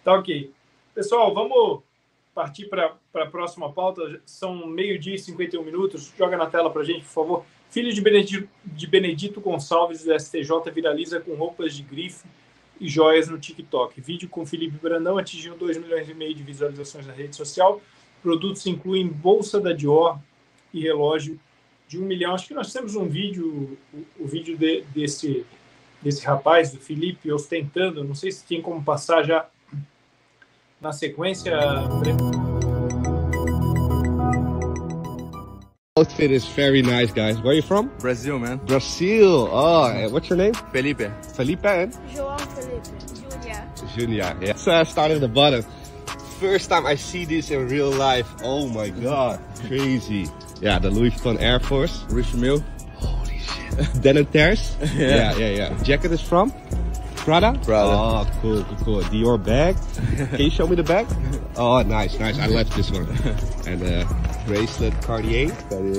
Tá ok. Pessoal, vamos partir para a próxima pauta. São 12h51. Joga na tela para a gente, por favor. Filho de Benedito Gonçalves, do STJ, viraliza com roupas de grife e joias no TikTok. Vídeo com Felipe Brandão atingiu 2,5 milhões de visualizações na rede social. Produtos incluem bolsa da Dior e relógio de 1 milhão. Acho que nós temos um vídeo, o vídeo desse rapaz, do Felipe, ostentando. Não sei se tem como passar já na sequência. Outfit is very nice, guys. Where are you from? Brazil, man. Brazil. Oh, what's your name? Felipe. Felipe and? João Felipe. Junior. Yeah. So I started at the bottom. First time I see this in real life. Oh my god, crazy. Yeah, the Louis Vuitton Air Force. Richemont. Holy shit. Denim Terrace. Yeah. Jacket is from? Prada? Prada. Oh, cool. Dior bag. Can you show me the bag? Oh, nice. I love this one. And bracelet Cartier.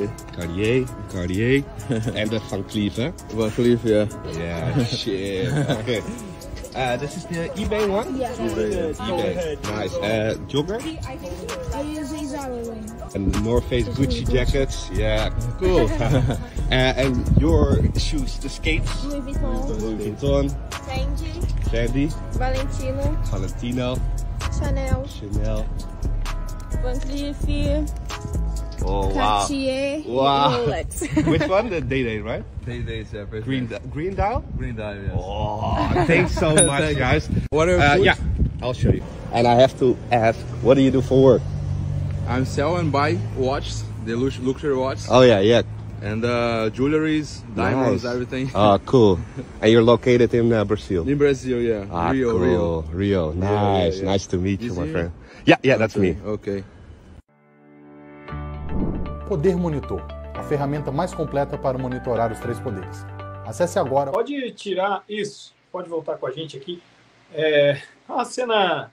And the Van Cleef, huh? Van Cleef, yeah. Yeah, shit. Okay. This is the eBay one? Yeah. eBay. Nice. Jogger? I use a Zara ring. And the North Face Gucci jackets. Yeah, cool. And your shoes, the skates? Louis Vuitton. Louis Vuitton. Fendi. Valentino. Chanel. Van Cleef. Oh, wow. Cartier. Wow. Rolex. Which one? The Day, right? Day, yeah. Green Dial? Green Dial, yes. Oh, thanks so much, guys. What are your Yeah, I'll show you. And I have to ask, what do you do for work? I'm sell and buy watches, the luxury watches. Oh, yeah. And jewelries, diamonds, everything. Oh, cool. And you're located in Brazil? In Brazil, yeah. Ah, Rio. Nice. Yeah. Nice to meet you, my Easy. friend. Yeah, that's me. Okay. Poder Monitor, a ferramenta mais completa para monitorar os 3 poderes. Acesse agora. Pode tirar isso. Pode voltar com a gente aqui. É uma cena...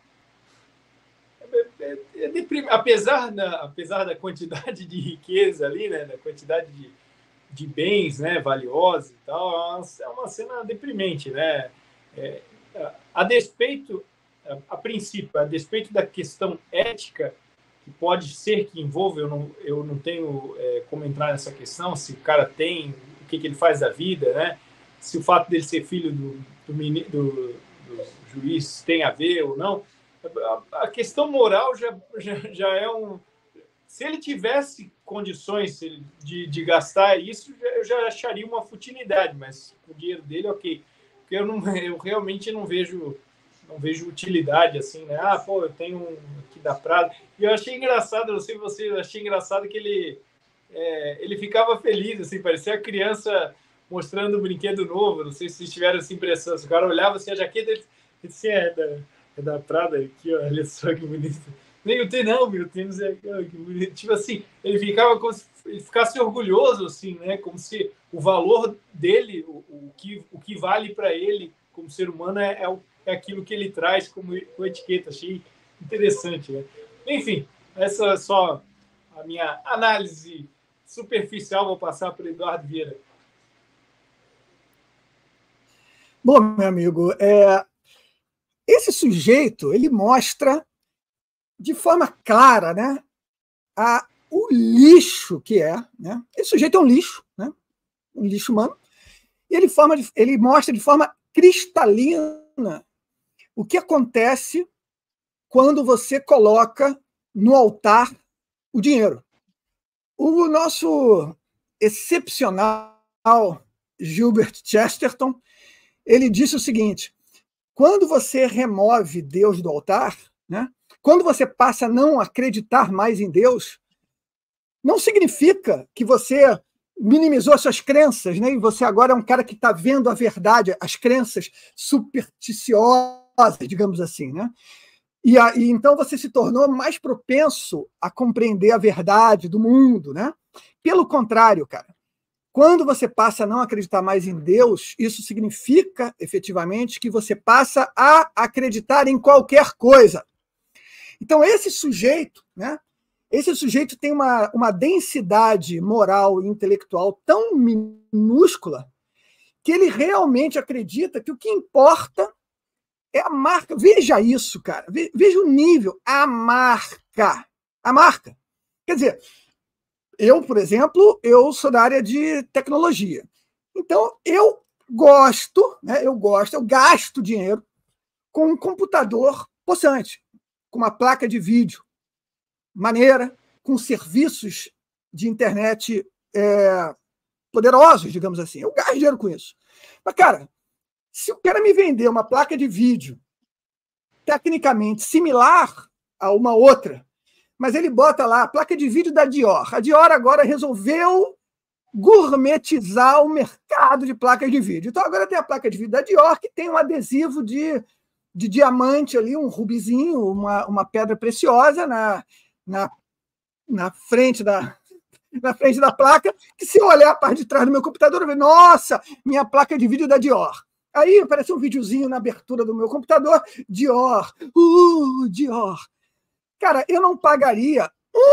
Apesar da quantidade de riqueza ali, né, da quantidade de bens, né, valiosos e tal, é uma cena deprimente, né? A princípio, a despeito da questão ética, que pode ser que envolva, eu não tenho como entrar nessa questão, se o cara tem, o que ele faz da vida, né? Se o fato dele ser filho do juiz tem a ver ou não. A questão moral já é um... Se ele tivesse condições de gastar isso, eu já acharia uma futilidade, mas com o dinheiro dele, ok. Porque eu realmente não vejo utilidade, assim, né? Eu tenho um aqui da Prada. E eu achei engraçado, não sei você, eu achei engraçado que ele ficava feliz, assim, parecia a criança mostrando um brinquedo novo. Não sei se vocês tiveram essa impressão. Se o cara olhava assim, a jaqueta, ele disse, é da Prada aqui, ó, olha só que bonito. Nem o tênis, não, meu tênis é que bonito. Tipo assim, ele ficava como se ele ficasse orgulhoso, assim, né? Como se o valor dele, o que vale para ele como ser humano é aquilo que ele traz como etiqueta. Achei interessante, né? Enfim, essa é só a minha análise superficial. Vou passar para o Eduardo Vieira. Bom, meu amigo, esse sujeito, ele mostra de forma clara, né, o lixo que é, né? Esse sujeito é um lixo, né? Um lixo humano, e ele mostra de forma cristalina o que acontece quando você coloca no altar o dinheiro. O nosso excepcional Gilbert Chesterton, ele disse o seguinte: quando você remove Deus do altar, né, quando você passa a não acreditar mais em Deus, não significa que você minimizou suas crenças, né, e você agora é um cara que está vendo a verdade, as crenças supersticiosas, digamos assim, né? E então você se tornou mais propenso a compreender a verdade do mundo, né? Pelo contrário, cara, quando você passa a não acreditar mais em Deus, isso significa, efetivamente, que você passa a acreditar em qualquer coisa. Então, esse sujeito, né? Esse sujeito tem uma densidade moral e intelectual tão minúscula que ele realmente acredita que o que importa É a marca. Veja isso, cara. Veja o nível. A marca. A marca. Quer dizer, eu, por exemplo, eu sou da área de tecnologia. Então, eu gosto, né? Eu gasto dinheiro com um computador possante, com uma placa de vídeo maneira, com serviços de internet poderosos, digamos assim. Eu gasto dinheiro com isso. Mas, cara, se o cara me vender uma placa de vídeo tecnicamente similar a uma outra, mas ele bota lá a placa de vídeo da Dior. A Dior agora resolveu gourmetizar o mercado de placas de vídeo. Então agora tem a placa de vídeo da Dior que tem um adesivo de diamante ali, um rubizinho, uma pedra preciosa na frente da placa, que se eu olhar a parte de trás do meu computador, eu vejo, nossa, minha placa de vídeo da Dior. Aí aparece um videozinho na abertura do meu computador, Dior, Dior. Cara, eu não pagaria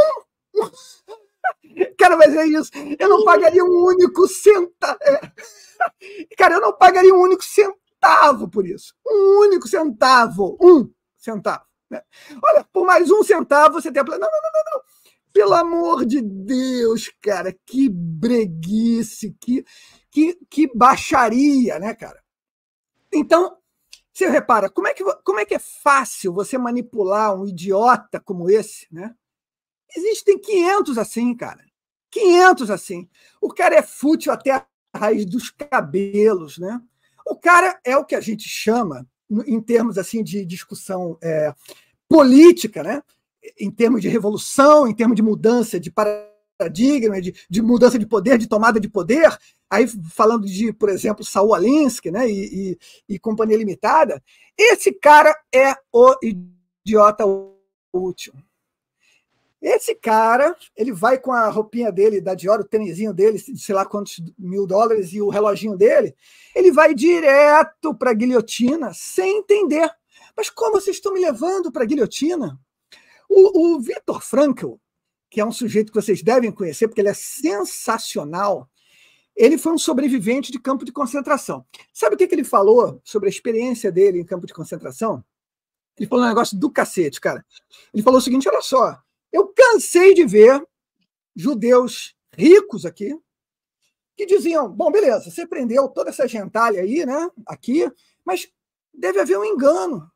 Cara, mas é isso. Eu não pagaria um único centavo. Cara, eu não pagaria um único centavo por isso. Um único centavo. Um centavo. Né? Olha, por mais um centavo você tem a... Não. Pelo amor de Deus, cara, que breguice, que baixaria, né, cara? Então, você repara, como é que é fácil você manipular um idiota como esse, né? Existem 500 assim, cara. 500 assim. O cara é fútil até a raiz dos cabelos, né? O cara é o que a gente chama, em termos assim de discussão política, né? Em termos de revolução, em termos de mudança de paradigma, de mudança de poder, de tomada de poder, aí falando de, por exemplo, Saul Alinsky, né, e Companhia Limitada, esse cara é o idiota útil. Esse cara, ele vai com a roupinha dele da Dior, o tênisinho dele, sei lá quantos $1.000 e o reloginho dele, ele vai direto para a guilhotina sem entender. Mas como vocês estão me levando para a guilhotina? O Viktor Frankl, que é um sujeito que vocês devem conhecer, porque ele é sensacional, ele foi um sobrevivente de campo de concentração. Sabe o que ele falou sobre a experiência dele em campo de concentração? Ele falou um negócio do cacete, cara. Ele falou o seguinte, olha só, eu cansei de ver judeus ricos aqui que diziam, bom, beleza, você prendeu toda essa gentalha aí, né, aqui, mas deve haver um engano.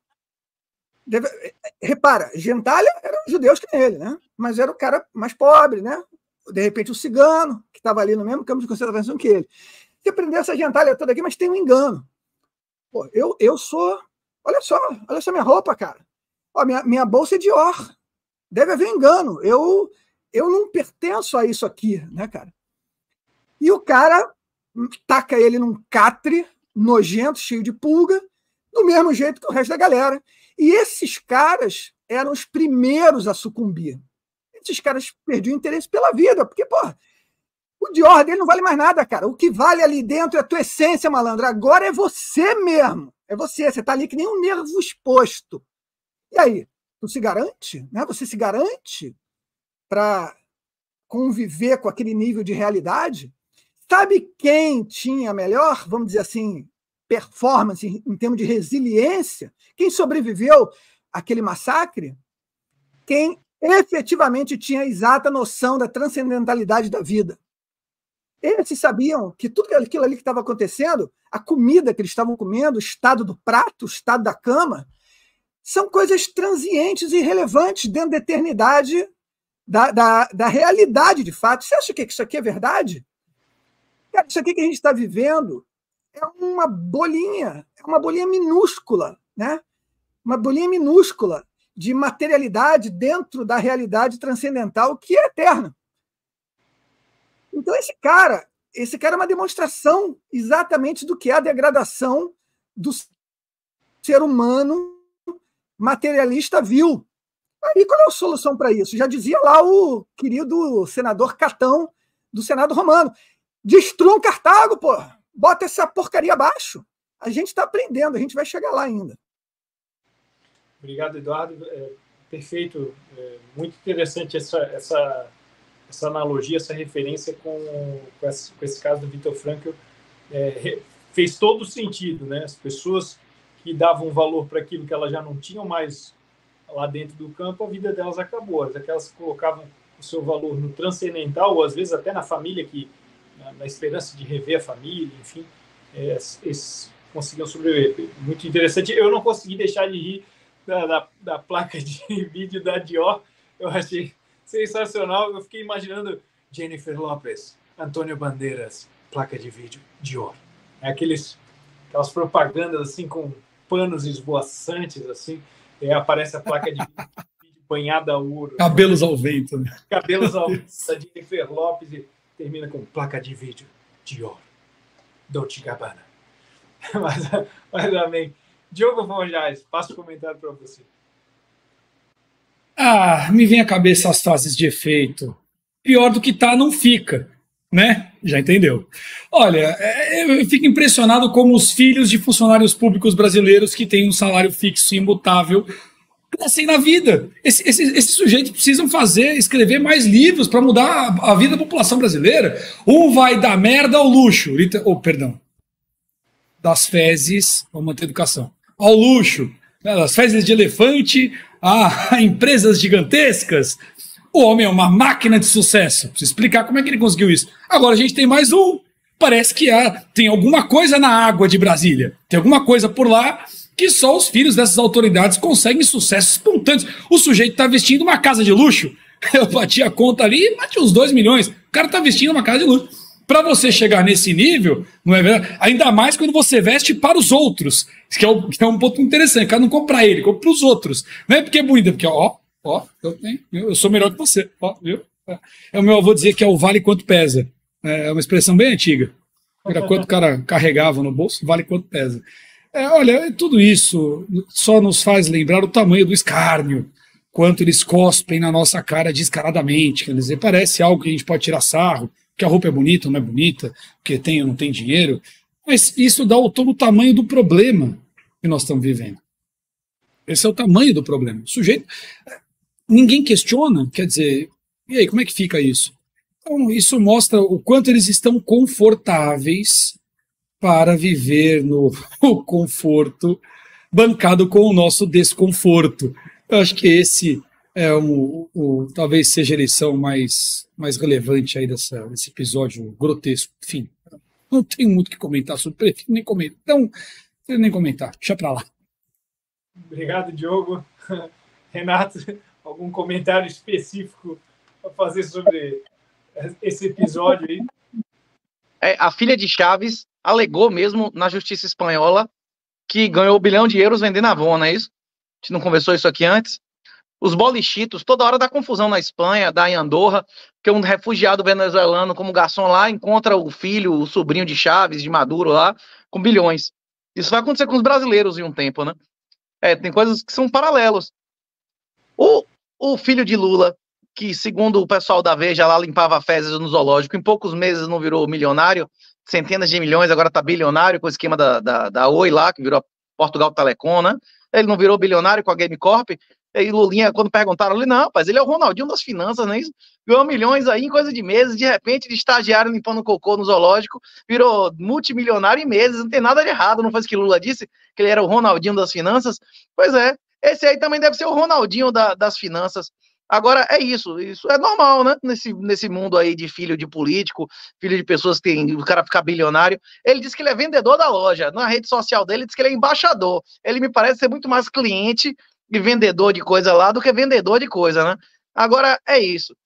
Repara, gentalha eram os judeus que ele, né? Mas era o cara mais pobre, né? De repente o cigano, que estava ali no mesmo campo de concentração que ele. Você prendeu essa gentalha toda aqui, mas tem um engano. Pô, eu sou... Olha só minha roupa, cara. Ó, minha bolsa é Dior. Deve haver engano. Eu não pertenço a isso aqui, né, cara? E o cara taca ele num catre nojento, cheio de pulga, do mesmo jeito que o resto da galera. E esses caras eram os primeiros a sucumbir. Esses caras perdiam interesse pela vida, porque, porra, o Dior dele não vale mais nada, cara. O que vale ali dentro é a tua essência, malandro. Agora é você mesmo. É você. Você tá ali que nem um nervo exposto. E aí? Tu se garante? Né? Você se garante para conviver com aquele nível de realidade? Sabe quem tinha melhor, vamos dizer assim, performance em termos de resiliência? Quem sobreviveu àquele massacre? Quem efetivamente tinha a exata noção da transcendentalidade da vida. Eles sabiam que tudo aquilo ali que estava acontecendo, a comida que eles estavam comendo, o estado do prato, o estado da cama, são coisas transientes e irrelevantes dentro da eternidade da realidade de fato. Você acha que isso aqui é verdade? Cara, isso aqui que a gente está vivendo é uma bolinha minúscula, né? Uma bolinha minúscula de materialidade dentro da realidade transcendental que é eterna. Então esse cara é uma demonstração exatamente do que é a degradação do ser humano materialista vil. Aí qual é a solução para isso? Já dizia lá o querido senador Catão do Senado Romano. Destruam Cartago, pô! Bota essa porcaria abaixo. A gente está aprendendo, a gente vai chegar lá ainda. Obrigado, Eduardo. Perfeito. Muito interessante essa analogia, essa referência com esse caso do Viktor Frankl. Fez todo o sentido, né? As pessoas e davam valor para aquilo que elas já não tinham mais lá dentro do campo, a vida delas acabou. Aquelas que colocavam o seu valor no transcendental, ou às vezes até na família, na esperança de rever a família, enfim, esses conseguiam sobreviver. Muito interessante. Eu não consegui deixar de rir da placa de vídeo da Dior. Eu achei sensacional. Eu fiquei imaginando Jennifer Lopez, Antônio Bandeiras, placa de vídeo Dior. Aquelas propagandas assim com panos esvoaçantes, assim, aparece a placa de vídeo banhada a ouro. Cabelos ao vento. Né? Cabelos ao vento da Jennifer Lopez e termina com placa de vídeo Dior, Dolce & Gabbana. Mas amém. Diogo Fonjais, passo o comentário para você. Me vem à cabeça as frases de efeito. Pior do que tá, não fica. Né? Já entendeu. Olha, eu fico impressionado como os filhos de funcionários públicos brasileiros que têm um salário fixo e imutável crescem na vida. Esses sujeitos precisam escrever mais livros para mudar a vida da população brasileira. Um vai da merda ao luxo. Perdão. Das fezes, vamos manter a educação, ao luxo, né? Das fezes de elefante a empresas gigantescas. O homem é uma máquina de sucesso. Preciso explicar como é que ele conseguiu isso. Agora a gente tem mais um. Parece que tem alguma coisa na água de Brasília. Tem alguma coisa por lá que só os filhos dessas autoridades conseguem sucessos espontâneos. O sujeito está vestindo uma casa de luxo. Eu bati a conta ali e bati uns 2 milhões. O cara está vestindo uma casa de luxo. Para você chegar nesse nível, não é verdade? Ainda mais quando você veste para os outros. Que é um ponto interessante. O cara não compra para ele, compra para os outros. Não é porque é bonito, é porque, eu sou melhor que você. Viu? O meu avô dizia que é o vale quanto pesa. É uma expressão bem antiga. Era quanto o cara carregava no bolso, vale quanto pesa. Olha, tudo isso só nos faz lembrar o tamanho do escárnio, quanto eles cospem na nossa cara descaradamente. Quer dizer, parece algo que a gente pode tirar sarro, que a roupa é bonita ou não é bonita, que tem ou não tem dinheiro, mas isso dá todo o tamanho do problema que nós estamos vivendo. Esse é o tamanho do problema. O sujeito, ninguém questiona, quer dizer, e aí, como é que fica isso? Então, isso mostra o quanto eles estão confortáveis para viver no conforto, bancado com o nosso desconforto. Eu acho que esse talvez seja a lição mais relevante aí desse episódio grotesco. Enfim, não tenho muito o que comentar sobre, prefiro nem comentar. Então, prefiro nem comentar, deixa pra lá. Obrigado, Diogo. Renato, algum comentário específico para fazer sobre esse episódio aí? A filha de Chaves alegou mesmo na justiça espanhola que ganhou 1 bilhão de euros vendendo Avon, não é isso? A gente não conversou isso aqui antes? Os bolichitos, toda hora dá confusão na Espanha, dá em Andorra, porque um refugiado venezuelano como garçom lá encontra o filho, o sobrinho de Chaves, de Maduro lá, com bilhões. Isso vai acontecer com os brasileiros em um tempo, né? Tem coisas que são paralelos. O filho de Lula, que segundo o pessoal da Veja lá limpava fezes no zoológico, em poucos meses não virou milionário, centenas de milhões, agora tá bilionário com o esquema da Oi lá, que virou Portugal Telecom, né? Ele não virou bilionário com a Game Corp. E Lulinha, quando perguntaram ali, não, rapaz, ele é o Ronaldinho das finanças, não é isso? Ganhou milhões aí em coisa de meses, de repente, de estagiário limpando cocô no zoológico, virou multimilionário em meses, não tem nada de errado, não foi isso que Lula disse, que ele era o Ronaldinho das finanças? Pois é, esse aí também deve ser o Ronaldinho das finanças. Agora, isso é normal, né? Nesse mundo aí de filho de político, filho de pessoas que tem o cara ficar bilionário. Ele diz que ele é vendedor da loja. Na rede social dele, ele diz que ele é embaixador. Ele me parece ser muito mais cliente e vendedor de coisa lá do que vendedor de coisa, né? Agora, isso.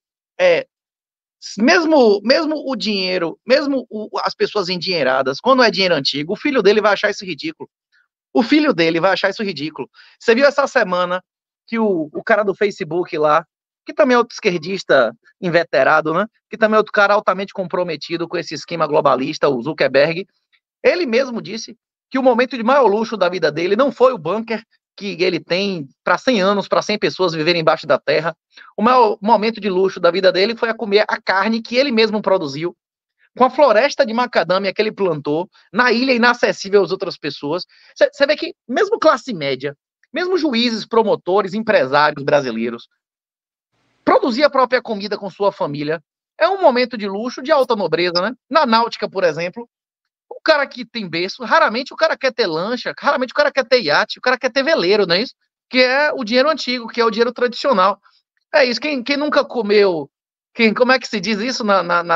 Mesmo o dinheiro, mesmo as pessoas endinheiradas, quando é dinheiro antigo, o filho dele vai achar isso ridículo. O filho dele vai achar isso ridículo. Você viu essa semana que o cara do Facebook lá, que também é outro esquerdista inveterado, né? Que também é outro cara altamente comprometido com esse esquema globalista, o Zuckerberg, ele mesmo disse que o momento de maior luxo da vida dele não foi o bunker que ele tem para 100 anos, para 100 pessoas viverem embaixo da terra. O maior momento de luxo da vida dele foi a comer a carne que ele mesmo produziu, com a floresta de macadâmia que ele plantou, na ilha inacessível às outras pessoas. Você vê que mesmo classe média, mesmo juízes, promotores, empresários brasileiros, produzir a própria comida com sua família é um momento de luxo, de alta nobreza, né? Na náutica, por exemplo, o cara que tem berço, raramente o cara quer ter lancha, raramente o cara quer ter iate, o cara quer ter veleiro, não é isso? Que é o dinheiro antigo, que é o dinheiro tradicional. É isso, quem nunca comeu, como é que se diz isso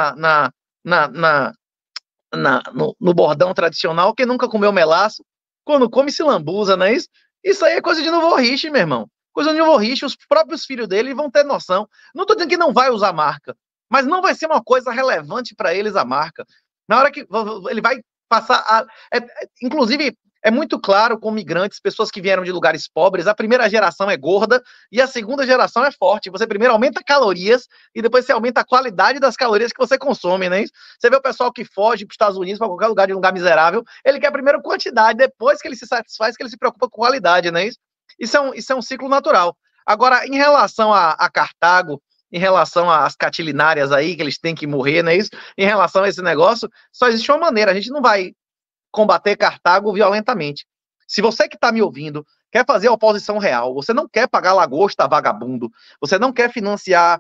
no bordão tradicional, quem nunca comeu melaço, quando come se lambuza, não é isso? Isso aí é coisa de novo riche, meu irmão. Coisa de novo riche, os próprios filhos dele vão ter noção. Não tô dizendo que não vai usar marca, mas não vai ser uma coisa relevante para eles a marca. Na hora que ele vai passar inclusive, é muito claro com migrantes, pessoas que vieram de lugares pobres, a primeira geração é gorda e a segunda geração é forte. Você primeiro aumenta calorias e depois você aumenta a qualidade das calorias que você consome, né? Você vê o pessoal que foge para os Estados Unidos, para qualquer lugar de um lugar miserável, ele quer primeiro quantidade, depois que ele se satisfaz, que ele se preocupa com qualidade, né? Isso é um ciclo natural. Agora, em relação a Cartago, em relação às catilinárias aí, que eles têm que morrer, né? Em relação a esse negócio, só existe uma maneira, a gente não vai combater Cartago violentamente. Se você que está me ouvindo quer fazer a oposição real, você não quer pagar lagosta vagabundo, você não quer financiar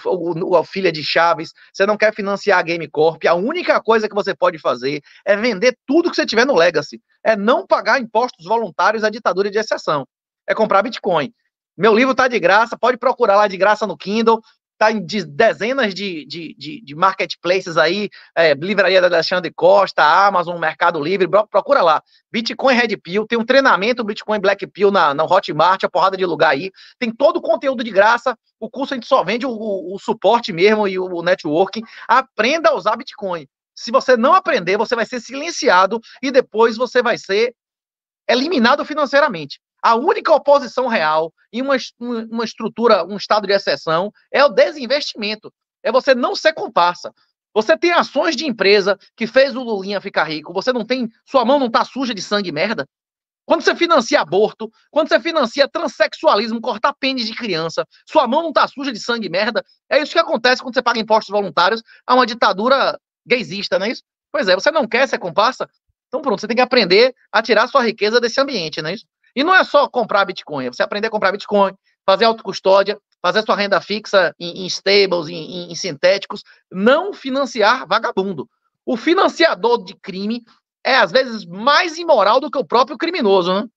a filha de Chaves, você não quer financiar a Game Corp, a única coisa que você pode fazer é vender tudo que você tiver no Legacy, é não pagar impostos voluntários à ditadura de exceção, é comprar Bitcoin. Meu livro está de graça, pode procurar lá de graça no Kindle, está em dezenas de marketplaces aí, Livraria da Alexandre Costa, Amazon, Mercado Livre, procura lá. Bitcoin Red Pill, tem um treinamento Bitcoin Black Pill na Hotmart, a porrada de lugar aí. Tem todo o conteúdo de graça, o curso a gente só vende o suporte mesmo e o networking. Aprenda a usar Bitcoin. Se você não aprender, você vai ser silenciado e depois você vai ser eliminado financeiramente. A única oposição real em uma estrutura, um estado de exceção, é o desinvestimento. É você não ser comparsa. Você tem ações de empresa que fez o Lulinha ficar rico, você não tem, sua mão não está suja de sangue e merda. Quando você financia aborto, quando você financia transexualismo, cortar pênis de criança, sua mão não está suja de sangue e merda. É isso que acontece quando você paga impostos voluntários a uma ditadura gaysista, não é isso? Pois é, você não quer ser comparsa? Então pronto, você tem que aprender a tirar sua riqueza desse ambiente, não é isso? E não é só comprar Bitcoin, é você aprender a comprar Bitcoin, fazer autocustódia, fazer sua renda fixa em stables, em sintéticos, não financiar vagabundo. O financiador de crime é, às vezes, mais imoral do que o próprio criminoso, né?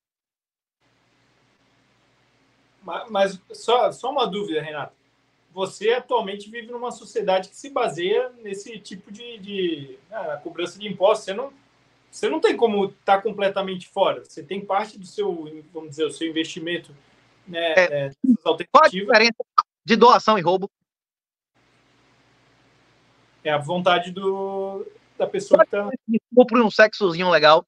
Mas só uma dúvida, Renato. Você atualmente vive numa sociedade que se baseia nesse tipo de cobrança de impostos. Você não tem como estar completamente fora. Você tem parte do seu, vamos dizer, o seu investimento, né, dessas alternativas. Qual a diferença de doação e roubo? É a vontade da pessoa que está... Ou por um sexozinho legal.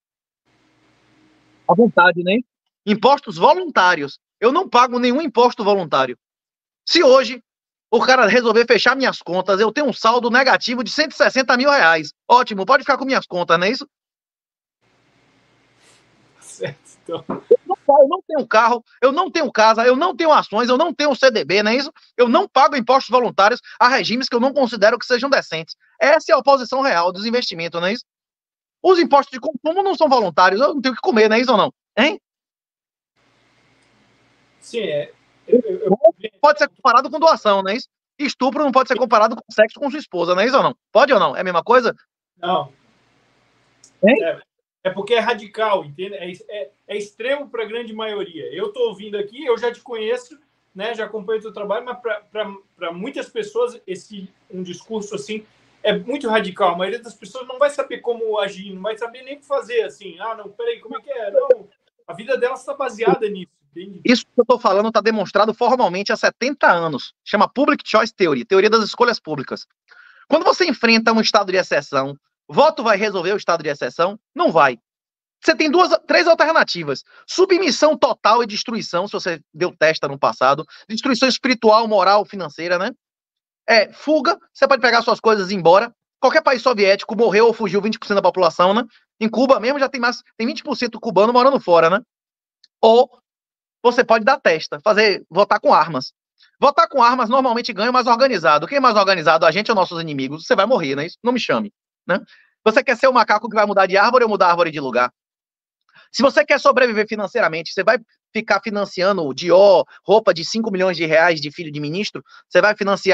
A vontade, né? Impostos voluntários. Eu não pago nenhum imposto voluntário. Se hoje o cara resolver fechar minhas contas, eu tenho um saldo negativo de 160 mil reais. Ótimo, pode ficar com minhas contas, não é isso? Certo, então... Eu não tenho carro, eu não tenho casa, eu não tenho ações, eu não tenho CDB, não é isso? Eu não pago impostos voluntários a regimes que eu não considero que sejam decentes. Essa é a oposição real dos investimentos, não é isso? Os impostos de consumo não são voluntários, eu não tenho o que comer, não é isso ou não? Hein? Sim, Pode ser comparado com doação, não é isso? Estupro não pode ser comparado com sexo com sua esposa, não é isso ou não? Pode ou não? É a mesma coisa? Não. É porque é radical, entende? É extremo para a grande maioria. Eu estou ouvindo aqui, eu já te conheço, né? Já acompanho o teu trabalho, mas para muitas pessoas um discurso assim é muito radical. A maioria das pessoas não vai saber como agir, não vai saber nem o que fazer assim. Ah, não, peraí, como é que é? Não, a vida delas está baseada nisso. Entende? Isso que eu estou falando está demonstrado formalmente há 70 anos. Chama Public Choice Theory, teoria das escolhas públicas. Quando você enfrenta um estado de exceção, voto vai resolver o estado de exceção? Não vai. Você tem três alternativas. Submissão total e destruição, se você deu testa no passado. Destruição espiritual, moral, financeira, né? Fuga, você pode pegar suas coisas e ir embora. Qualquer país soviético morreu ou fugiu 20% da população, né? Em Cuba mesmo já tem 20% cubano morando fora, né? Ou você pode dar testa, votar com armas. Votar com armas normalmente ganha mais organizado. Quem é mais organizado, a gente ou nossos inimigos? Você vai morrer, né? Não me chame, né? Você quer ser o macaco que vai mudar de árvore ou mudar a árvore de lugar? Se você quer sobreviver financeiramente, você vai ficar financiando Dior, roupa de 5 milhões de reais de filho de ministro? Você vai financiar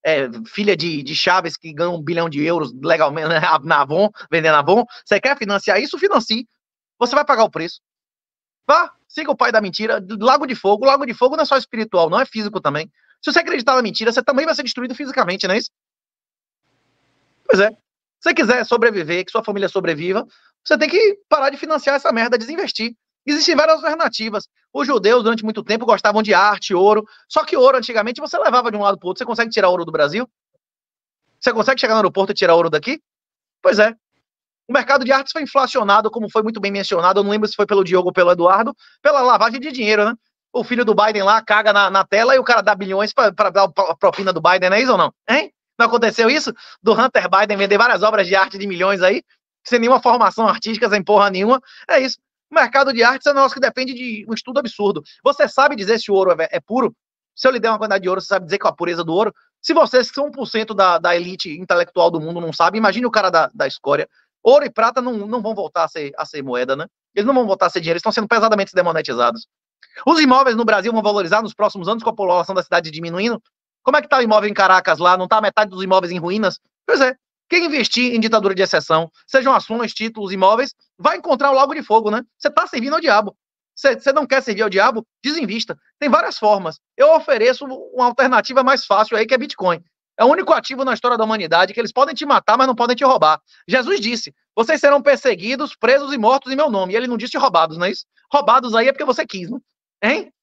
filha de Chaves que ganha 1 bilhão de euros legalmente, né, na Avon, vendendo Avon. Você quer financiar isso? Financie. Você vai pagar o preço. Vá, siga o pai da mentira. Lago de Fogo não é só espiritual, não é físico também. Se você acreditar na mentira, você também vai ser destruído fisicamente, não é isso? Pois é. Se você quiser sobreviver, que sua família sobreviva, você tem que parar de financiar essa merda, desinvestir. Existem várias alternativas. Os judeus, durante muito tempo, gostavam de arte, ouro. Só que ouro, antigamente, você levava de um lado para o outro. Você consegue tirar ouro do Brasil? Você consegue chegar no aeroporto e tirar ouro daqui? Pois é. O mercado de artes foi inflacionado, como foi muito bem mencionado. Eu não lembro se foi pelo Diogo ou pelo Eduardo, pela lavagem de dinheiro, né? O filho do Biden lá caga na tela e o cara dá bilhões para dar a propina do Biden, não é isso ou não? Hein? Não aconteceu isso? Do Hunter Biden vender várias obras de arte de milhões aí, sem nenhuma formação artística, sem porra nenhuma. É isso. O mercado de artes é um negócio que depende de um estudo absurdo. Você sabe dizer se o ouro é puro? Se eu lhe der uma quantidade de ouro, você sabe dizer qual é a pureza do ouro? Se vocês que são 1% da elite intelectual do mundo não sabem, imagine o cara da escória. Ouro e prata não vão voltar a ser moeda, né? Eles não vão voltar a ser dinheiro, eles estão sendo pesadamente demonetizados. Os imóveis no Brasil vão valorizar nos próximos anos com a população da cidade diminuindo? Como é que tá o imóvel em Caracas lá? Não tá a metade dos imóveis em ruínas? Pois é. Quem investir em ditadura de exceção, sejam ações, títulos, imóveis, vai encontrar o Lago de Fogo, né? Você tá servindo ao diabo. Você não quer servir ao diabo? Desinvista. Tem várias formas. Eu ofereço uma alternativa mais fácil aí, que é Bitcoin. É o único ativo na história da humanidade que eles podem te matar, mas não podem te roubar. Jesus disse, vocês serão perseguidos, presos e mortos em meu nome. E ele não disse roubados, não é isso? Roubados aí é porque você quis, né? Hein?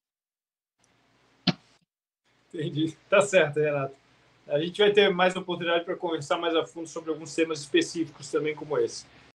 Entendi. Tá certo, Renato. A gente vai ter mais oportunidade para conversar mais a fundo sobre alguns temas específicos também como esse.